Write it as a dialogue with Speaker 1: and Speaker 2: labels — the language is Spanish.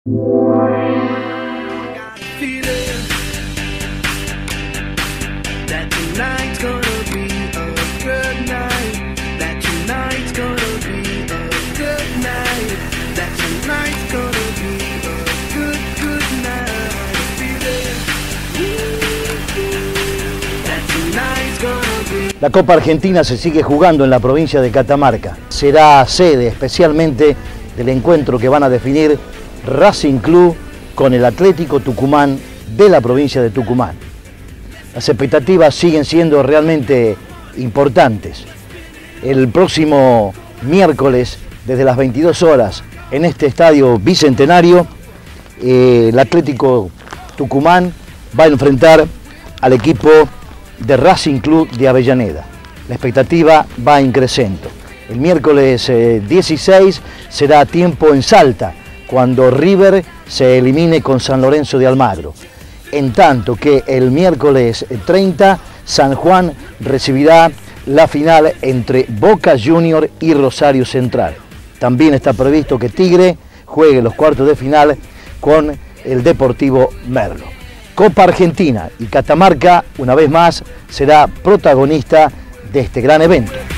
Speaker 1: La Copa Argentina se sigue jugando en la provincia de Catamarca. Será sede especialmente del encuentro que van a definir Racing Club con el Atlético Tucumán de la provincia de Tucumán. Las expectativas siguen siendo realmente importantes. El próximo miércoles, desde las 22 horas, en este estadio bicentenario, el Atlético Tucumán va a enfrentar al equipo de Racing Club de Avellaneda. La expectativa va en crecimiento. El miércoles 16 será tiempo en Salta, cuando River se elimine con San Lorenzo de Almagro. En tanto que el miércoles 30, San Juan recibirá la final entre Boca Juniors y Rosario Central. También está previsto que Tigre juegue los cuartos de final con el Deportivo Merlo. Copa Argentina y Catamarca, una vez más, será protagonista de este gran evento.